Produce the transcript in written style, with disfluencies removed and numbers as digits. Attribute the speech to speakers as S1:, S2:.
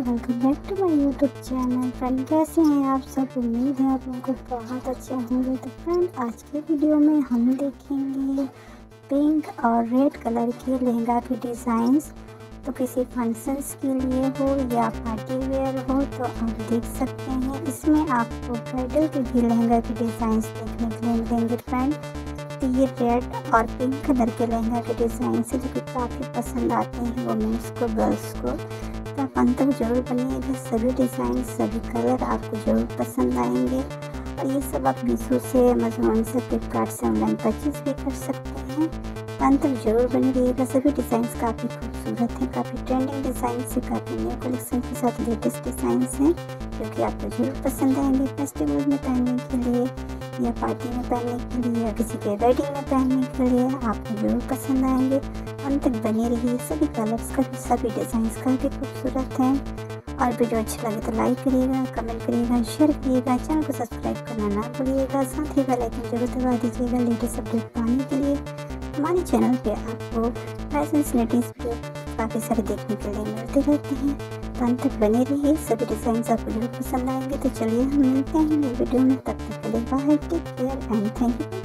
S1: Welcome back to my YouTube channel. Friend कैसे हैं आप सब? उम्मीद है आप लोगों को बहुत अच्छे होंगे। तो फ्रेंड आज के वीडियो में हम देखेंगे पिंक और रेड कलर के लहंगा के डिज़ाइंस। तो किसी फंक्शंस के लिए हो या पार्टी वेयर हो तो आप देख सकते हैं। इसमें आपको ब्राइडल के भी लहंगा के डिज़ाइंस देखने के लिए मिलेंगे फ्रेंड। तो ये रेड और पिंक कलर के लहंगा के डिज़ाइन से जो कि काफ़ी पसंद आते हैं वुमेंस को, गर्ल्स को। तो आप अंत तक जरूर बनिएगा। सभी डिज़ाइन, सभी कलर आपको ज़रूर पसंद आएंगे। और ये सब आप मीशो से, अमेज़ॉन से, फ्लिपकार्ट से ऑनलाइन परचेज भी कर सकते हैं। अंत तक जरूर बने रहिएगा। सभी डिज़ाइंस काफ़ी खूबसूरत हैं, काफ़ी ट्रेंडिंग डिज़ाइन से, काफ़ी न्यू कलेक्शन के साथ लेटेस्ट डिज़ाइंस हैं जो कि आपको जरूर पसंद आएंगे। फेस्टिवल में पहनने के लिए या पार्टी में पहनने के लिए या किसी के वेडिंग में पहनने के लिए आपको जरूर पसंद आएंगे। अंत तक बने रहिए। सभी कलर्स का, सभी डिज़ाइंस काफ़ी खूबसूरत हैं। और वीडियो अच्छा लगे तो लाइक करिएगा, कमेंट करिएगा, शेयर करिएगा, चैनल को सब्सक्राइब करना ना भूलिएगा। साथ ही बेल आइकन जरूर दबा दीजिएगा लेटेस्ट अपडेट पाने के लिए। हमारे चैनल पे आपको फैशन रिलेटेड वीडियो काफ़ी सारे देखने के लिए मिलते रहते हैं। तो अंत तक बने रहिए। सभी डिज़ाइंस आपको जरूर पसंद आएंगे। तो चलिए हम मिलते हैं नई वीडियो में। तब तक के लिए bye, take care and thank you.